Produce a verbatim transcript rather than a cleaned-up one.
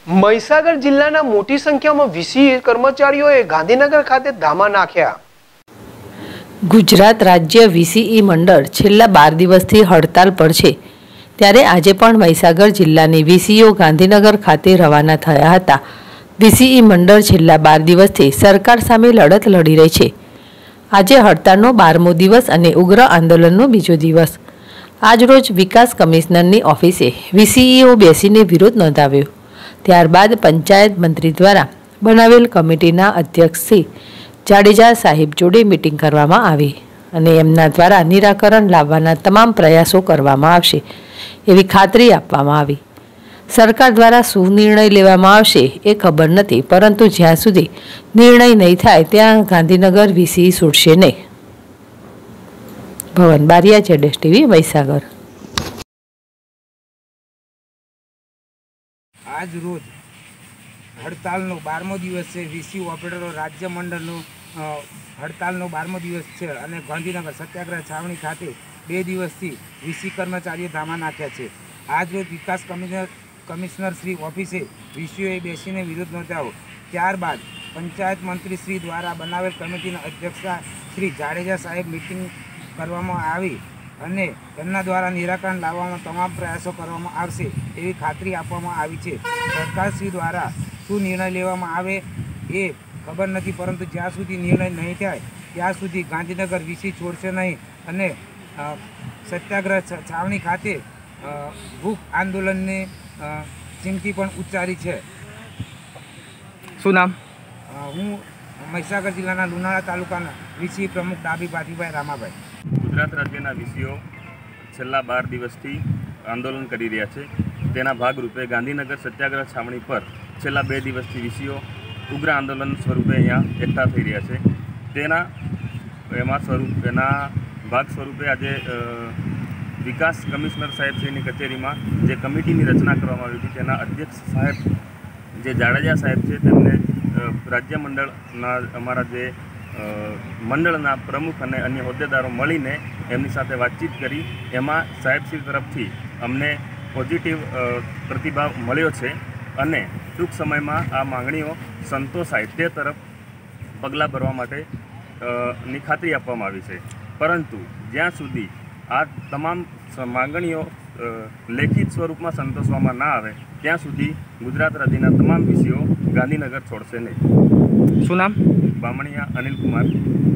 મહીસાગર જિલ્લાના મોટી સંખ્યામાં વીસી કર્મચારીઓએ ગાંધીનગર ખાતે ધામા નાખ્યા। ગુજરાત રાજ્ય વીસીઈ મંડળ છેલ્લા બાર દિવસથી હડતાલ પર છે, ત્યારે આજે પણ મહીસાગર જિલ્લાની વીસીઓ ગાંધીનગર ખાતે રવાના થયા હતા। વીસીઈ મંડળ છેલ્લા બાર દિવસથી સરકાર સામે લડત લડી રહી છે। આજે હડતાલનો બારમો દિવસ અને ઉગ્ર આંદોલનનો બીજો દિવસ। આજરોજ વિકાસ કમિશનરની ઓફિસે વીસીઈઓ બેસીને વિરોધ નોંધાવ્યો। ત્યારબાદ પંચાયત મંત્રી દ્વારા બનાવેલ કમિટીના અધ્યક્ષ શ્રી જાડેજા સાહેબ જોડે મીટિંગ કરવામાં આવી અને એમના દ્વારા નિરાકરણ લાવવાના તમામ પ્રયાસો કરવામાં આવશે એવી ખાતરી આપવામાં આવી। સરકાર દ્વારા શું નિર્ણય લેવામાં આવશે એ ખબર નથી, પરંતુ જ્યાં સુધી નિર્ણય નહીં થાય ત્યાં ગાંધીનગર વીસી છૂટશે નહીં। ભવન બારિયા, જેડેશ ટીવી, મહીસાગર। આજ રોજ હડતાલનો બારમો દિવસ છે। વીસી ઓપરેટરો રાજ્ય મંડળનો હડતાલનો બારમો દિવસ છે અને ગાંધીનગર સત્યાગ્રહ છાવણી ખાતે બે દિવસથી વીસી કર્મચારીઓ ધામા નાખ્યા છે। આજ રોજ વિકાસ કમિશનર કમિશનર શ્રી ઓફિસે વીસીઓએ બેસીને વિરોધ નોંધાવ્યો। ત્યારબાદ પંચાયત મંત્રી શ્રી દ્વારા બનાવેલ કમિટીના અધ્યક્ષ શ્રી જાડેજા સાહેબ મિટિંગ કરવામાં આવી અને તેમના દ્વારા નિરાકરણ લાવવામાં તમામ પ્રયાસો કરવામાં આવશે એવી ખાતરી આપવામાં આવી છે। સરકારશ્રી દ્વારા શું નિર્ણય લેવામાં આવે એ ખબર નથી, પરંતુ જ્યાં સુધી નિર્ણય નહીં થાય ત્યાં સુધી ગાંધીનગર વીસી છોડશે નહીં અને સત્યાગ્રહ છાવણી ખાતે ભૂખ આંદોલનની ચીમકી પણ ઉચ્ચારી છે। શું નામ? હું મહીસાગર જિલ્લાના લુણાવાડા તાલુકાના વીસી પ્રમુખ ડાબી ભાતીભાઈ રામાભાઈ। ગુજરાત રાજ્યના વીસીઓ છેલ્લા બાર દિવસથી આંદોલન કરી રહ્યા છે। તેના ભાગરૂપે ગાંધીનગર સત્યાગ્રહ છાવણી પર છેલ્લા બે દિવસથી વીસીઓ ઉગ્ર આંદોલન સ્વરૂપે અહીંયા એકઠા થઈ રહ્યા છે। તેના એમાં સ્વરૂપ એના ભાગ સ્વરૂપે આજે વિકાસ કમિશનર સાહેબશ્રીની કચેરીમાં જે કમિટીની રચના કરવામાં આવી હતી તેના અધ્યક્ષ સાહેબ જે જાડેજા સાહેબ છે તેમને રાજ્ય મંડળના અમારા જે મંડળના પ્રમુખ અને અન્ય હોદ્દેદારો મળીને એમની સાથે વાતચીત કરી। એમાં સાહેબશ્રી તરફથી અમને પોઝિટિવ પ્રતિભાવ મળ્યો છે અને ટૂંક સમયમાં આ માંગણીઓ સંતોષાય તે તરફ પગલાં ભરવા માટે ની ખાતરી આપવામાં આવી છે। પરંતુ જ્યાં સુધી આ તમામ માંગણીઓ લેખિત સ્વરૂપમાં સંતોષવામાં ના આવે ત્યાં સુધી ગુજરાત રાજ્યના તમામ વીસીઓ ગાંધીનગર છોડશે નહીં। શું નામ? બામણિયા અનિલ કુમાર।